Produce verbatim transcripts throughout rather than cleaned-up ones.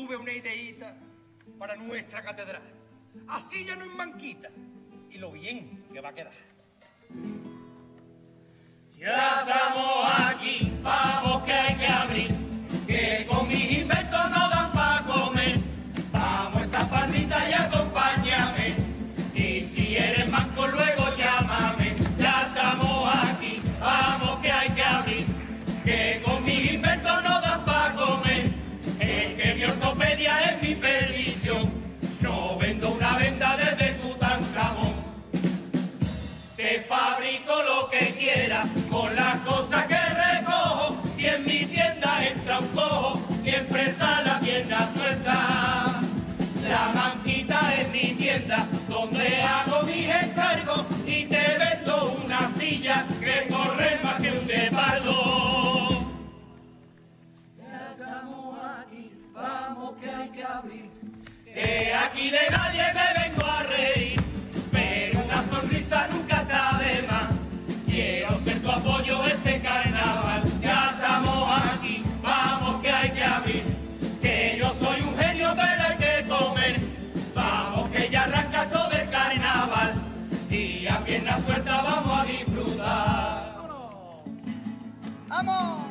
tuve una ideita para nuestra catedral. Así ya no en banquita. Y lo bien que va a quedar. Ya estamos aquí, vamos que hay que abrir, que con mis inventos no dan para comer. Vamos esa palmita y acompáñame, y si eres manco luego llámame. Ya estamos aquí, vamos que hay que abrir, que con mis inventos no dan para comer. Es que mi ortopedia es mi perdición, no vendo una venda desde Tutankamón. Te fabrico lo que quieras con las cosas que recojo. Si en mi tienda entra un cojo, siempre sale la pierna suelta. La manquita es mi tienda donde hago mis encargos y te vendo una silla que corre más que un guepardo. Ya estamos aquí, vamos que hay que abrir. Que aquí de nadie me vengo a reír, pero una sonrisa nunca está de más. Quiero ser tu apoyo este carnaval. Ya estamos aquí, vamos que hay que abrir. Que yo soy un genio pero hay que comer. Vamos que ya arranca todo el carnaval y a pierna suelta vamos a disfrutar. ¡Vamos!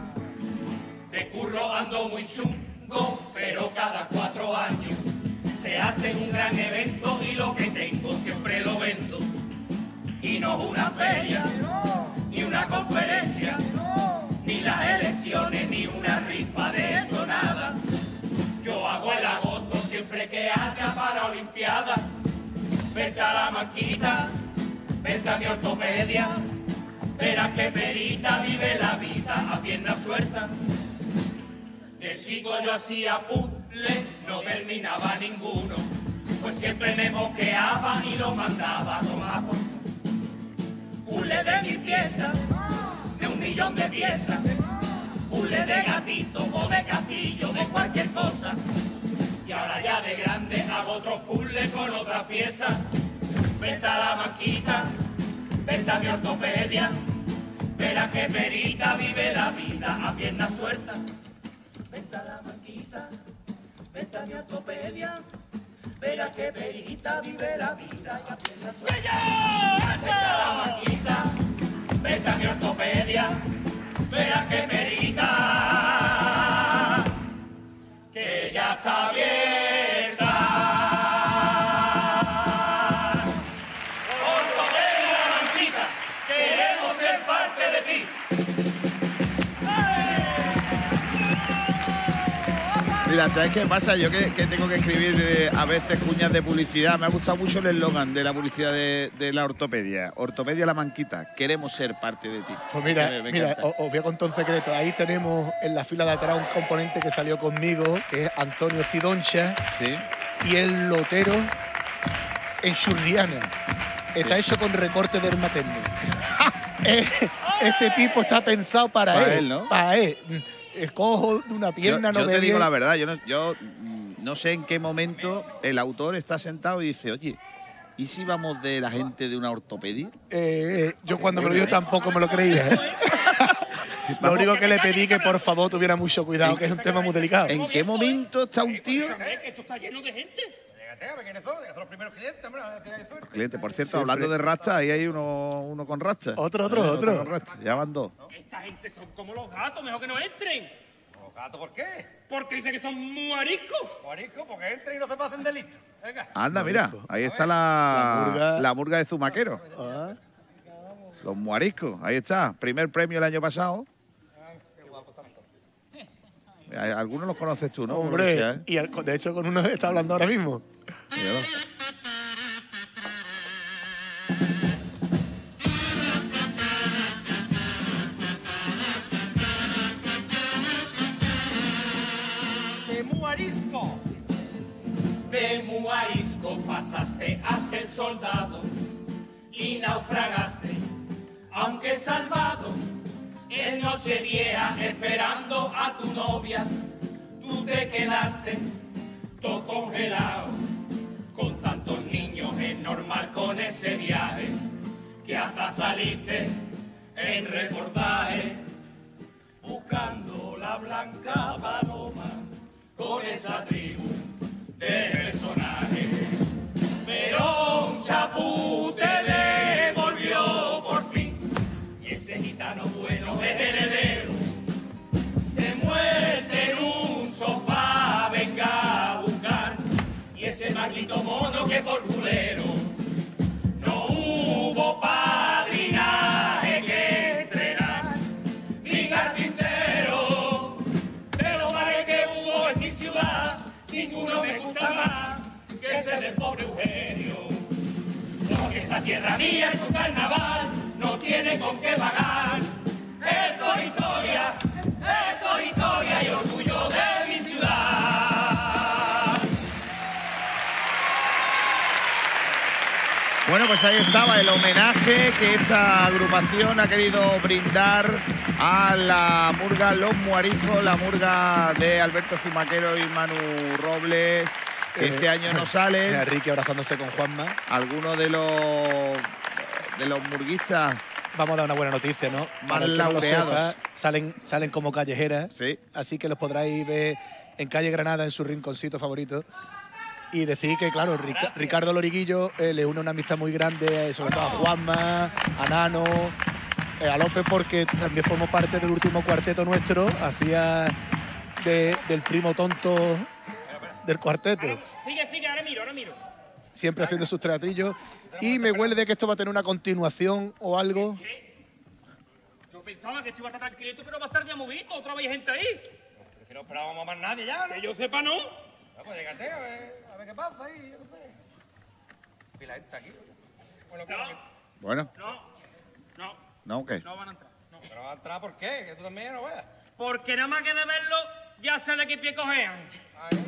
De curro ando muy chungo, pero cada cuatro años se hace un gran evento y lo que tengo siempre lo vendo. Y no es una feria, ni una conferencia, ni las elecciones, ni una rifa, de eso nada. Yo hago el agosto siempre que haya para Olimpiada. Vete a la manquita, vete a mi ortopedia, verás que perita vive la vida a pierna suelta. De chico yo hacía puzzle, no terminaba ninguno, pues siempre me moqueaba y lo mandaba a tomar por saco. Puzzle de mil piezas, de un millón de piezas, puzzle de gatito o de castillo, de cualquier cosa. Y ahora ya de grande hago otros puzzles con otras piezas. Vete a la manquita, vete a mi ortopedia, verás que perita vive la vida a pierna suelta. Vete a la manquita, vete a mi ortopedia, verás que perita vive la vida y a pierna suelta. Vete a la manquita, vete a mi ortopedia, verás que perita, que ya está abierta. Ortopedia la manquita, queremos ser parte de ti. Mira, ¿sabes qué pasa? Yo que, que tengo que escribir eh, a veces cuñas de publicidad. Me ha gustado mucho el eslogan de la publicidad de, de la ortopedia. Ortopedia La Manquita. Queremos ser parte de ti. Pues mira, me, me mira os, os voy a contar un secreto. Ahí tenemos en la fila de atrás un componente que salió conmigo, que es Antonio Cidoncha. Sí. Y el lotero en Churriana. Está sí. hecho con recorte del materno. Este tipo está pensado para, para él. él, ¿no? Para él. El cojo de una pierna yo, no yo te ve digo bien. la verdad, yo no, yo no sé en qué momento el autor está sentado y dice, oye, ¿y si vamos de la gente de una ortopedia? Eh, yo cuando me lo dijo tampoco me lo creía. ¿eh? Lo único que le pedí que por favor tuviera mucho cuidado, que es un tema muy delicado. ¿En qué momento está un tío? Esto está lleno de gente. ¿Quiénes son? Son los primeros clientes, hombre. Los clientes, por cierto, Siempre. hablando de rastas, ahí hay uno, uno con rastas. Otro, otro, Hay otro. con rastas. Ya van dos. Esta gente son como los gatos, mejor que no entren. ¿Los gatos por qué? Porque dicen que son muy ariscos. Morisco, porque entren y no se pasen de listo. Venga. Anda, mira, ahí está la, La murga. la murga de Zumaquero. Ah. Los muariscos, ahí está. Primer premio el año pasado. Algunos los conoces tú, ¿no? Hombre, Por ¿eh? y al- de hecho con uno está hablando ahora mismo. Míralo. De muarisco. De muarisco pasaste a ser soldado y naufragaste, aunque salvado. En Nochevieja esperando a tu novia, tú te quedaste todo congelado. Con tantos niños es normal con ese viaje, que hasta saliste en reportaje, buscando la blanca paloma con esa tribu de personajes. Pero un chapute devolvió por fin, y ese gitano bueno es heredero de muerte en un sofá. Venga a buscar, y ese maldito mono que por culero no hubo padrinaje que entrenar, ni carpintero. De los bares que hubo en mi ciudad, ninguno me gusta más que ese del pobre Eugenio. Porque esta tierra mía es un carnaval, no tiene con qué pagar. Esto es historia, esto es historia y orgullo de mi ciudad. Bueno, pues ahí estaba el homenaje que esta agrupación ha querido brindar a la murga Los Muariscos, la murga de Alberto Zumaquero y Manu Robles. Este eh, año no salen. Enrique abrazándose con Juanma. Algunos de los de los murguistas. Vamos a dar una buena noticia, ¿no? Más laureados. No sepa, salen, salen como callejeras. Sí. Así que los podráis ver en Calle Granada, en su rinconcito favorito. Y decir que, claro, Ric Ricardo Loriguillo eh, le une una amistad muy grande, eh, sobre todo a Juanma, a Nano, eh, a López, porque también formó parte del último cuarteto nuestro. Hacía de, del primo tonto del cuarteto. Sigue, sigue, ahora miro, ahora miro. Siempre haciendo sus teatrillos. Y me huele de que esto va a tener una continuación o algo. ¿Qué? Yo pensaba que esto iba a estar tranquilito, pero va a estar ya movido. Otra vez hay gente ahí. Pero si no esperábamos más nadie ya, ¿no? Que yo sepa, no. Vamos, llegate a ver, a ver qué pasa ahí, yo no sé. Pila gente aquí. Bueno, No. que- Bueno, No, no, ¿no? ¿Qué? no van a entrar. No. Pero va a entrar, ¿por qué? Que tú también no veas. Porque nada más que de verlo, ya sé de qué pie cojean. Ahí.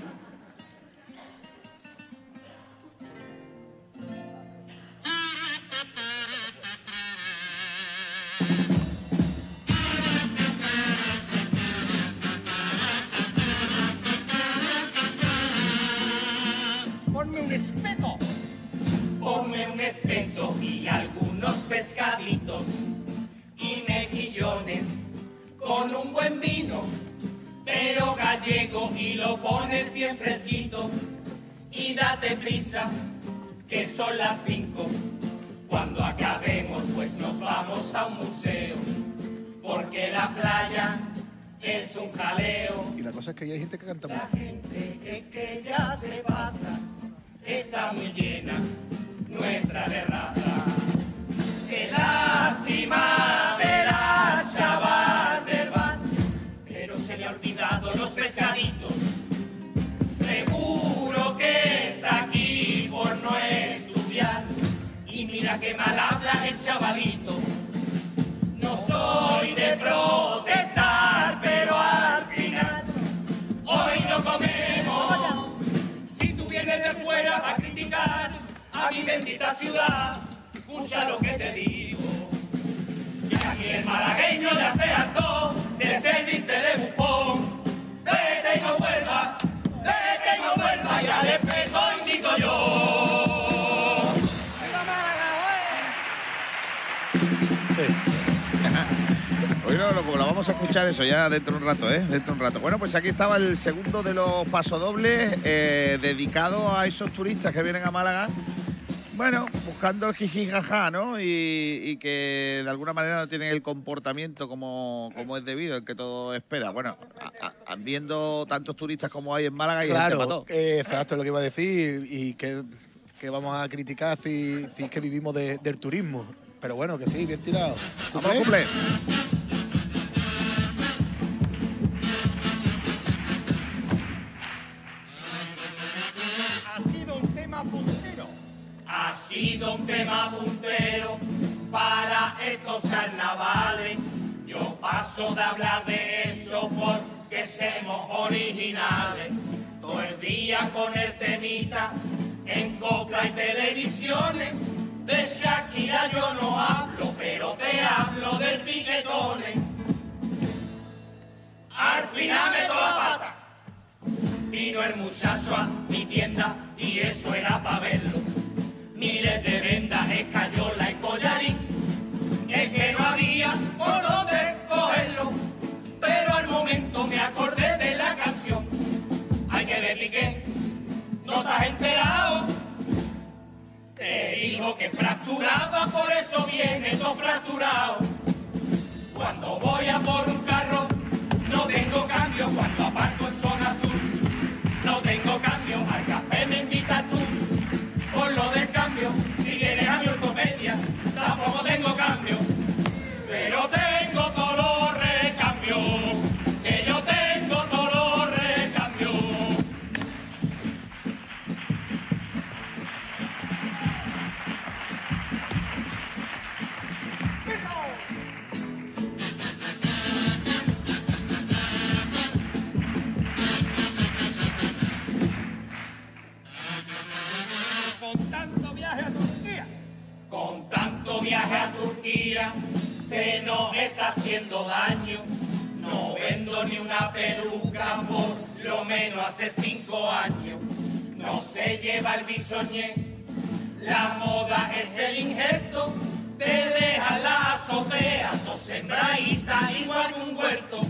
Ponme un espeto. Ponme un espeto y algunos pescaditos y mejillones con un buen vino, pero gallego, y lo pones bien fresquito. Y date prisa, que son las cinco. Cuando acabemos, pues nos vamos a un museo, porque la playa es un jaleo. Y la cosa es que hay gente que canta La muy gente es que ya se pasa, está muy llena nuestra terraza. Qué lástima ver al chaval del bar, pero se le ha olvidado los pescaditos. Seguro que está aquí por no estudiar, y mira qué mal habla el chavalito. No soy de protestar, pero al final hoy no comemos. Si tú vienes de fuera a criticar a mi bendita ciudad, escucha lo que te digo. Y aquí el malagueño ya se hartó de servirte de bufón. Vete y no vuelva, vete y no vuelva, ya de peso invito yo. Hoy no, lo, lo vamos a escuchar eso ya dentro de un rato, ¿eh? Dentro de un rato. Bueno, pues aquí estaba el segundo de los pasodobles eh, dedicado a esos turistas que vienen a Málaga. Bueno, buscando el jiji jaja, ¿no? Y, y que de alguna manera no tienen el comportamiento como, como es debido, el que todo espera. Bueno, a, a, viendo tantos turistas como hay en Málaga y gente para Claro, todo. eh, exacto, es lo que iba a decir. Y que, que vamos a criticar si, si es que vivimos de, del turismo. Pero bueno, que sí, bien tirado. Vamos, cumple. Ha sido un tema puntero. Ha sido un tema puntero para estos carnavales. Yo paso de hablar de eso porque somos originales. Todo el día con el temita en copla y televisiones. De Shakira yo no hablo, pero te hablo del piquetones. Al final meto la pata. Vino el muchacho a mi tienda y eso era pa' verlo. Miles de vendas, escayola y collarín. Es que no había por dónde cogerlo, pero al momento me acordé de la canción. Piqué, ¿no te has enterado? Te dijo que fracturaba, por eso viene todo fracturado. Cuando voy a por un carro, no tengo cambio. Cuando aparco en zona sur, no tengo cambio. Al café me invitas tú, por lo del cambio. Si vienes a mi ortopedia, tampoco tengo cambio. Pero tengo todos los recambios, que yo tengo todos los recambios. Con tanto viaje a Turquía. Con tanto viaje a Turquía se nos está haciendo daño. No vendo ni una peluca por lo menos hace cinco años. No se lleva el bisoñé, la moda es el injerto. Te deja la azotea, todo sembradita igual que un huerto.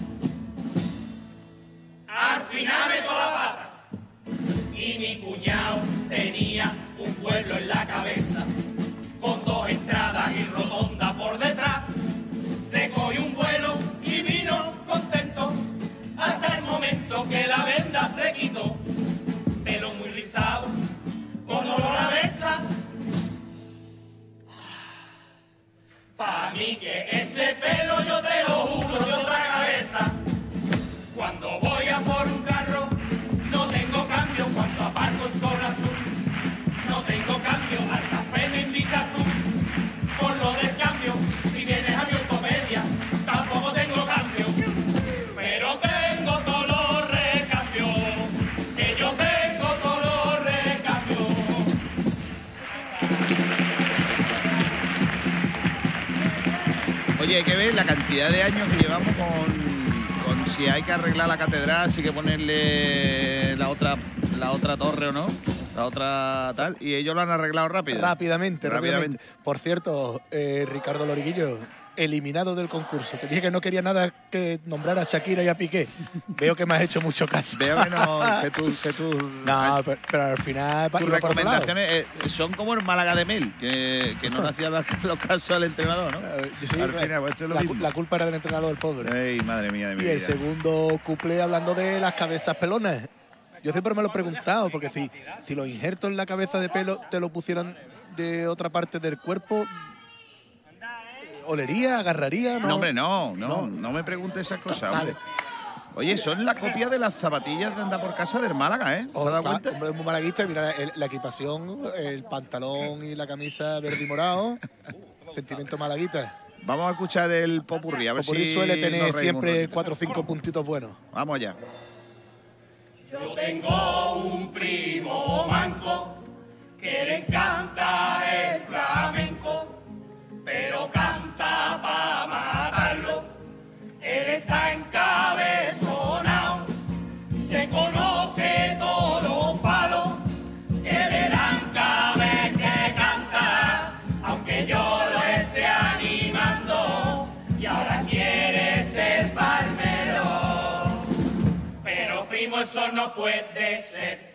Al final me toda la pata. Y mi cuñado tenía un pueblo en la cabeza, con dos entradas y rotonda por detrás. Se cogió un vuelo y vino contento, hasta el momento que la venda se quitó. Pelo muy rizado, con olor a besa. Pa' mí que ese pelo yo te lo juro de otra cabeza. Cuando voy a por un carro, no tengo cambio. Cuando aparco en zona sur, no tengo cambio. Al café me invitas tú, por lo del cambio. Si vienes a mi ortopedia, tampoco tengo cambio. Pero tengo todos los recambios, que yo tengo todos los recambios. Oye, hay que ver la cantidad de años que llevamos con, con si hay que arreglar la catedral, si hay que ponerle la otra, la otra torre o no, la otra tal, y ellos lo han arreglado rápido. Rápidamente, rápidamente. Rápidamente. Por cierto, eh, Ricardo Loriguillo, eliminado del concurso. Te dije que no quería nada que nombrar a Shakira y a Piqué. Veo que me has hecho mucho caso. Veo que no, que tú, que tú No, pero, pero al final tus iba por otro lado. recomendaciones eh, son como el Málaga de Mel, que, que no le hacía los casos al entrenador, ¿no? Eh, yo sí, Al final, pues, esto es lo la, mismo. la culpa era del entrenador, pobre. Ey, madre mía de mi Y el vida. segundo cuplé hablando de las cabezas pelonas. Yo siempre me lo he preguntado, porque si, si los injertos en la cabeza de pelo te lo pusieran de otra parte del cuerpo, ¿olería, agarraría? No, No, hombre, no, no, No. no me preguntes esas cosas, Vale. hombre. Oye, son la copia de las zapatillas de andar por casa del Málaga, ¿eh? ¿Te Oh, has dado claro, cuenta? hombre, es muy malaguista. Mira el- la equipación, el pantalón y la camisa verde y morado. Sentimiento malaguita. Vamos a escuchar el popurrí, a ver Popurrí si suele nos tener reímos un siempre ratito. cuatro o cinco puntitos buenos. Vamos allá. Yo tengo un primo manco que le encanta el flamenco, pero canta pa' matarlo. Él está encabezonado, se conoce todos los palos que le dan cada vez que canta, aunque yo lo esté animando y ahora quiere ser palmero. Pero primo, eso no puede ser.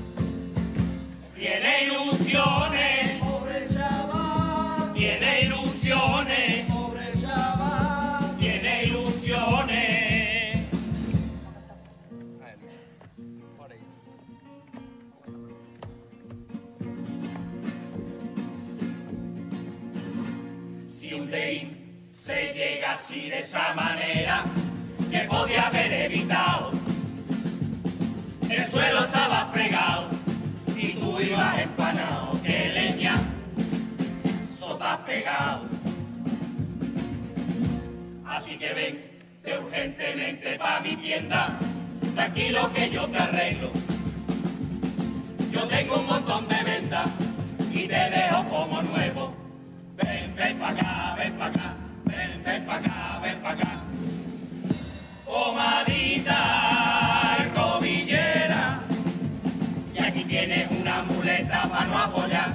Tiene ilusiones, pobre chaval. Tiene ilusiones, pobre chaval. Tiene ilusiones. Si un day se llega así de esa manera, que podía haber evitado. El suelo estaba fregado y tú ibas empanado. Que leña, sotas pegado. Así que vente urgentemente pa' mi tienda, tranquilo que yo te arreglo. Yo tengo un montón de vendas y te dejo como nuevo. Ven, ven pa' acá, ven pa' acá, ven, ven pa' acá, ven pa' acá. Pomadita y tobillera, y aquí tienes una muleta para no apoyar.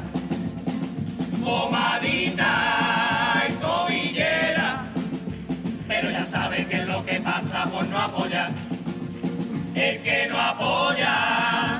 Pomadita y tobillera, pero ya sabes que es lo que pasa por no apoyar. El que no apoya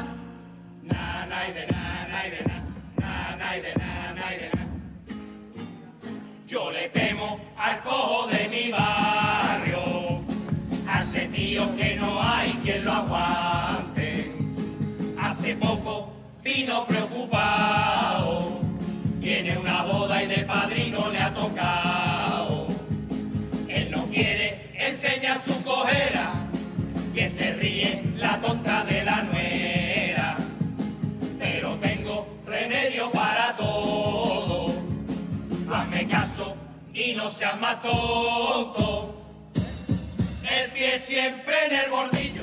Hace poco vino preocupado, tiene una boda y de padrino le ha tocado. Él no quiere enseñar su cojera, que se ríe la tonta de la nuera. Pero tengo remedio para todo, hazme caso y no seas más tonto. El pie siempre en el bordillo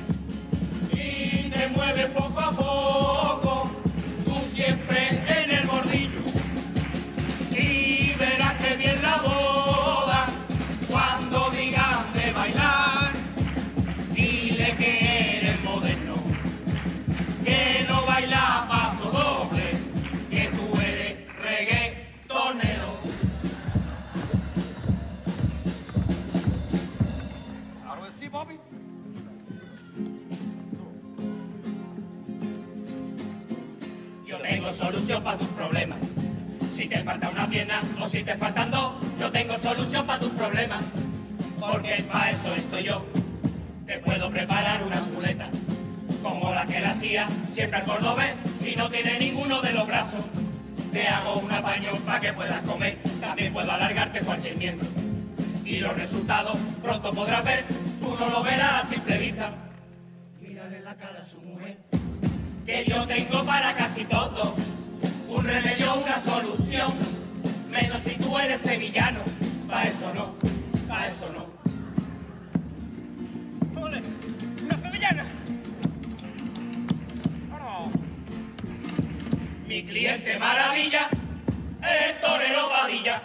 y te mueves poco a poco, tú siempre en el bordillo y verás que bien la boda. Cuando digan de bailar, dile que eres moderno, que no baila paso doble, que tú eres reggaetonero. Claro que sí, papi. Yo tengo solución para tus problemas. Si te falta una pierna o si te faltan dos, yo tengo solución para tus problemas. Porque para eso estoy yo. Te puedo preparar unas muletas, como la que la hacía siempre al cordobés, si no tiene ninguno de los brazos. Te hago un apaño para que puedas comer, también puedo alargarte cualquier miembro. Y los resultados pronto podrás ver, tú no lo verás a simple vista. Mírale la cara a su mujer, que yo tengo para casi todo. Un remedio, una solución, menos si tú eres sevillano. Pa' eso no, pa' eso no. ¡Ole! ¡Una sevillana! ¡Vámonos! Mi cliente maravilla es el torero Padilla.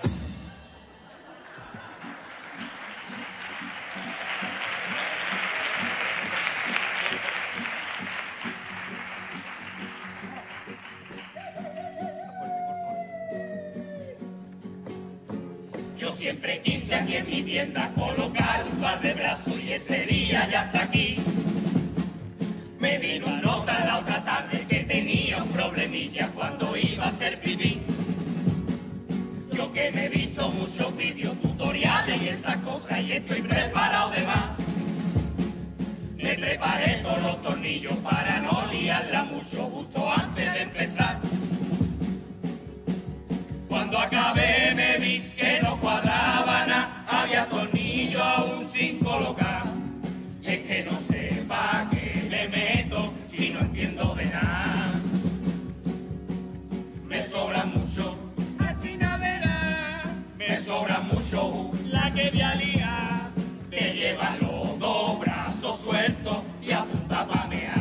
Yo siempre quise aquí en mi tienda colocar un par de brazos y ese día ya está aquí. Me vino a nota la otra tarde que tenía un problemilla cuando iba a hacer pipí. Yo que me he visto muchos vídeos, tutoriales y esas cosas y estoy preparado de más. Me preparé todos los tornillos para no liarla mucho justo antes de empezar. Cuando acabé me vi que no cuadraba nada, había tornillo aún sin colocar. Y es que no sé pa' qué le meto si no entiendo de nada. Me sobra mucho, al final verás, me sobra mucho la que voy a liar. Me llevan los dos brazos sueltos y apunta pa' mear.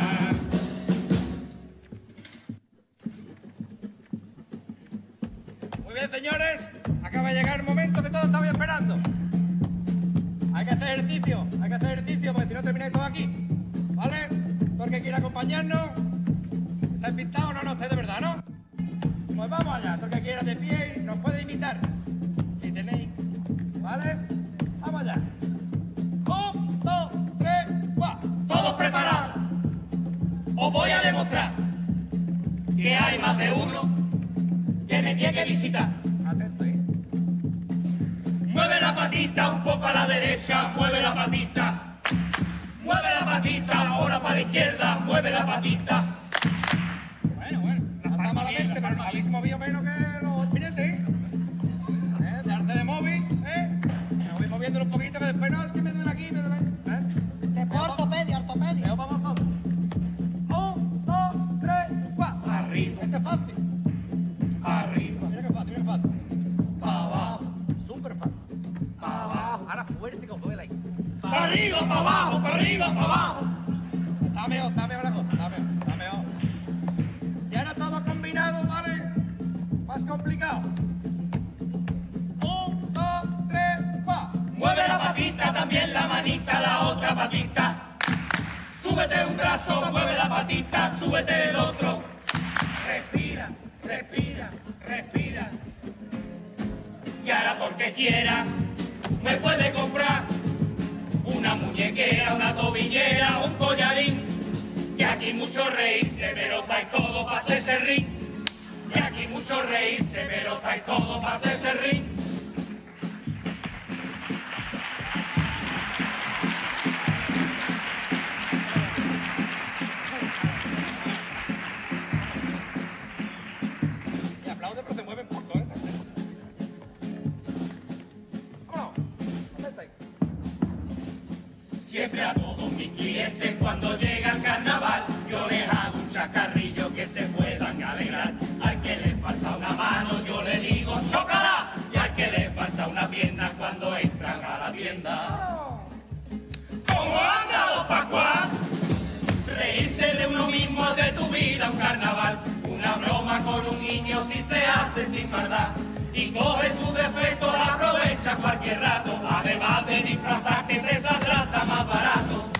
Muy bien, señores, acaba de llegar el momento que todos estabais esperando. Hay que hacer ejercicio, hay que hacer ejercicio porque si no termináis todo aquí, ¿vale? Todo el que quiera acompañarnos, ¿estáis pintados o no? No, estáis de verdad, ¿no? Pues vamos allá, todo el que quiera de pie nos puede imitar, si tenéis, ¿vale? Vamos allá. Un, dos, tres, cuatro. Todos preparados. Os voy a demostrar que hay más de uno que me tiene que visitar. Atento, ¿eh? Mueve la patita un poco a la derecha, mueve la patita. Mueve la patita, ahora para la izquierda, mueve la patita. Bueno, bueno, no está malamente, pero habéis movido menos que los expedientes, ¿eh? ¿Eh? De arte de móvil, ¿eh? Me voy moviendo un poquito que después no, es que me duele aquí, me duele, ¿eh? Después ortopedia, ortopedia. Vamos, vamos, vamos. Un, dos, tres, cuatro. Arriba, Este es fácil. arriba, Mira que fácil, mira que fácil. para abajo, Súper fácil. para abajo. Ahora fuerte que os duele ahí. Para arriba, para abajo, para arriba, para abajo. Está mejor, está mejor la cosa, está mejor, está mejor. Y ahora todo combinado, ¿vale? Más complicado. Un, dos, tres, cuatro. Mueve la patita, también la manita, la otra patita. Súbete un brazo, mueve la patita, súbete el otro. Respira, respira, respira. Y ahora porque quiera, me puede comprar una muñequera, una tobillera, un collarín. Que aquí mucho reírse, pero estáis todos para hacerse ring. Que aquí mucho reírse, pero estáis todos para hacerse ring. Reírse de uno mismo es de tu vida un carnaval. Una broma con un niño si se hace sin maldad. Y coge tu defecto, aprovecha cualquier rato. Además de disfrazarte te saldrá hasta más barato.